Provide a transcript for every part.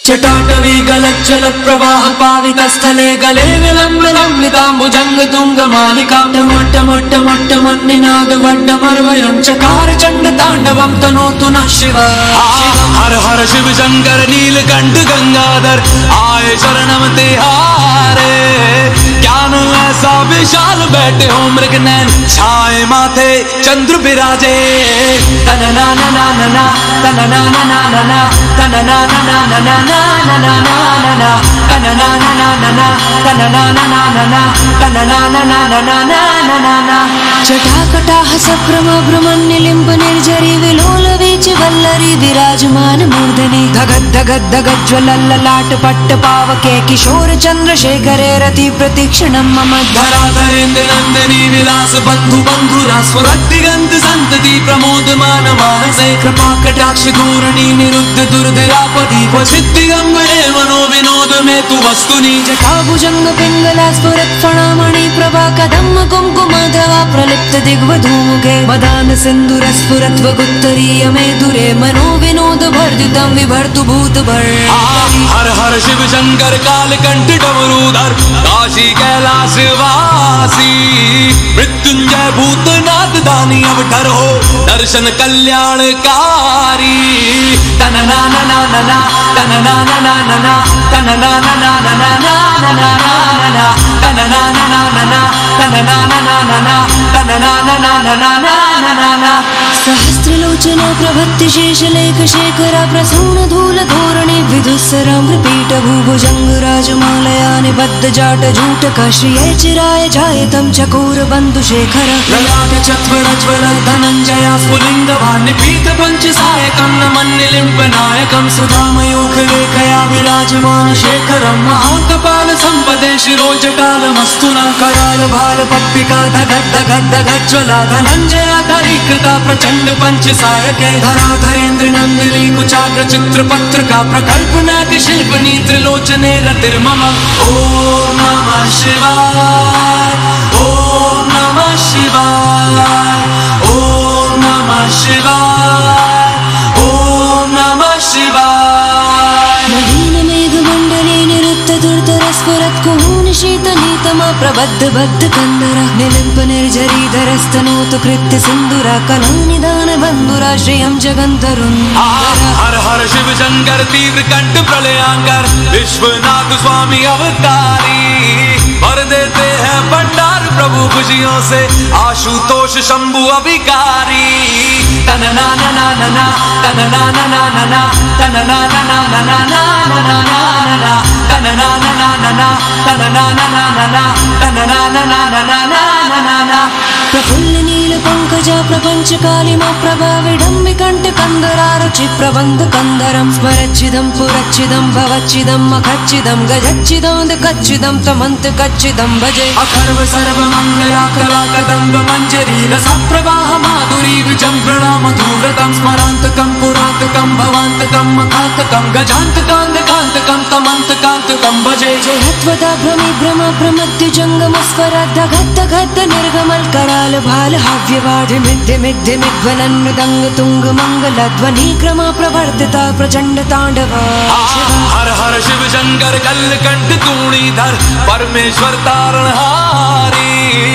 चटाटवी गलज्जल प्रवाह पावितस्थले गले विलम्बिताम्बुजंग तुंग मालिका टमट्टमट्टमट्टमन्निनाद वड्डमर्वयं चकार चंड तांडवं तनोतु नः शिवा। हर हर शिव शंकर नीलकंठ गंगाधर आए शरणम तिहारे। ज्ञान ऐसा विशाल बैठे हो मृग नैन छाए माथे चंद्र विराजे। तनना ना ना ना ना तनना ना ना ना ना तनना ना ना ना ना ना ना ना ना तनना ना ना ना ना तनना ना ना ना ना तनना ना ना ना ना ना ना ना। जटाकटाह सप्रम भ्रमण्यलिम्ब निर्झरी विलोल वीच वल्लरी विराजमान मूर्धनि धगद धगद धगद ज्वलल्ललाट पट्ट पावके किशोर चंद्रशेखरे रति प्रतीक्षणं मम धराधरेन्द्र नंदिनी विलास बंधु बंधुरा स्वरदिगंत संतति प्रमोदमान मानसे कृपा कटाक्ष धूरणी निरुद्ध दुर्धरापति सिद्धिगंबरे मनो विनोद में तु वस्तुनि। जटाभुजंग पिंगला स्फुरत् फणामणि प्रभा कदम्ब कुंकुमधवा प्रलिप्त दिग्वधूमुखे मदान सिंधुर स्फुरत् वगुत्तरीय मेदुरे मनो विनोद भर्जितं विभर्तु भूत भर। हर हर शिव शंकर कालकंठ डमरूधर काशी कैलाश वासी मृत्युंजय भूतनाथ दानी अवठर हो दर्शन कल्याणकारी। तनना ना ना ना ना तनना ना ना ना ना तनना ना ना ना ना ना ना ना तनना ना ना ना ना तनना ना ना ना ना तनना ना ना ना ना ना ना। सहस्रलोचना प्रभत्ति शेषलेख शेखरा प्रसून धूल धोरणे विदुस्सराम्रपीठ भूभुजंग राजमालया निबद्ध जाट जूटका श्रिये चिराय जायतं चकोर बंधु शेखर। ललाट चत्वरज्वल धनंजय स्फुलिंग भान्यपीठ पंच सायकं नमन्निलिम्ब नायकं सुधामयूख लेखया विराजमान शेखरं महाकपाल संपदे शिरोजटालमस्तुना कराल भाल पट्टिका धगद धगद धगद ज्वला धनंजया धरीकृता प्रचंड पंच सायके धराधरेन्द्र नंदिनी कुचाग्र चित्र पत्रिका प्रकल्पना शिल्पनी त्रिलोचने रतिर्मम। ओम नमः शिवाय ओम नमः शिवाय ओम नमः शिवाय ओम नमः शिवाय। नवीन मेघ मंडले निरुद्ध दुर्धर स्फुरत् कुहून शीत नीतमा प्रबद्ध बद्ध कंदरा निलिम्प निर्झरी धरस्तनोतु कृत्य सिंधुरा कलानिदान बंधुरा श्रियं जगंतरुन्। हर हर शिव शंकर तीव्र कंठ प्रलयांकर विश्वनाथ स्वामी अवतारी भर देते हैं भंडार प्रभु खुशियों से आशुतोष शंभु अभिकारी। तनना ना ना ना ना तनना ना ना ना ना तनना ना ना ना ना ना ना तनना ना ना ना ना तनना ना ना ना ना तनना ना ना ना ना ना। प्रफुल्ल नील पंकजा प्रपंच कालिमा प्रभा विडम्बि कंठ कंदरा रुचि प्रबंध कंदरं स्मरच्चिदं पुरच्चिदं भवच्चिदं मखच्चिदं गजच्चिदं दकच्चिदं तमंत कच्चिदं भजे। अखर्व सर्व मंगला कला कदंब मंजरी रस प्रवाह माधुरी विजंभृणा मधुव्रतं स्मरांतकं पुरांतकं भवांतकं मखांतकं गजांतकांतकांतकं तमंतकांतकं भजे। जयत्वदा भ्रमि भ्रम प्रमद्य जंगम स्फरद् धगद् धगद् निर्गमल कराल भाल हव्यवाधि मिथ्य मिथ्य मिध्वलन मृदंग तुंग मंगल ध्वनि क्रमा प्रवर्तिता प्रचंड तांडवा। हर हर शिव शंकर कलकंठ तूणीधर परमेश्वर तारणहारी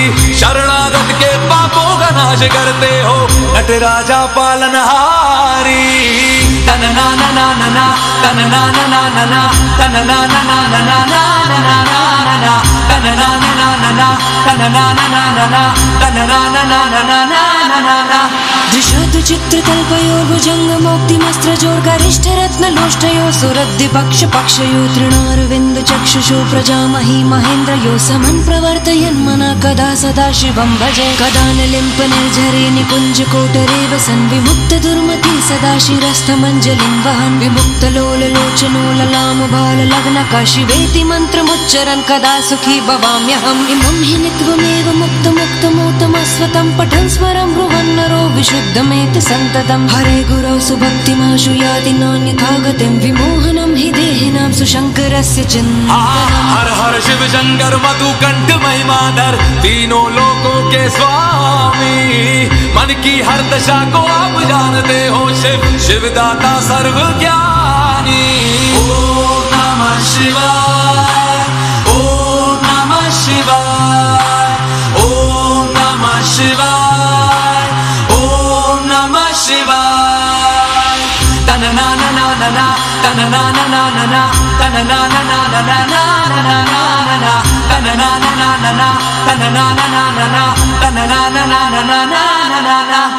शरणागत के पापों का नाश करते हो नटराजा पालनहारी। तनना ना ना ना ना तनना ना ना ना ना तनना ना ना ना ना ना ना तनना ना ना ना ना तनना ना ना ना ना तनना ना ना ना ना ना। दृशद चित्र कल्पयो भुजंग मोक्तिमस्त्र जोर गरिष्ठ रत्न लोष्टयो सुरद्धि पक्ष पक्षयो तृणारविंद चक्षुषो प्रजामहि महेन्द्रयो समन् प्रवर्तयन् मना कदा सदा शिवं भजे। कदा निलिम्प निर्झरे निकुंज कोटरे वसन् विमुक्त दुर्मति सदा शिरस्थमञ्जलिं वहन् विमुक्त लोल लोचनो ललाम बाल लग्नका शिवेति मंत्रमुच्चरन् कदा सुखी भवाम्यहम्। इमं हि नित्वमेव मुक्त मुक्त मोतमस्वतं पठन् स्वरं ब्रुवन् नरो विशुद्धमेति संततं। हरे गुरौ सुभक्तिमाशु याति नान्यथा गतिं विमोहनं हि देहिनां सुशंकरस्य चिन्तनम्। हर हर शिव शंकर मधुकंठ महिमाधर तीनों लोकों के स्वामी मन की हर दशा को आप जानते हो शिव शिवदाता सर्वज्ञानी। शिवाय, ओम नमः शिवाय, ओम नमः शिवाय, ओम नमः शिवाय। तन ना ना ना ना ना, तन ना ना ना ना ना, तन ना ना ना ना ना ना ना ना ना, तन ना ना ना ना ना, तन ना ना ना ना ना, तन ना ना ना ना ना ना ना।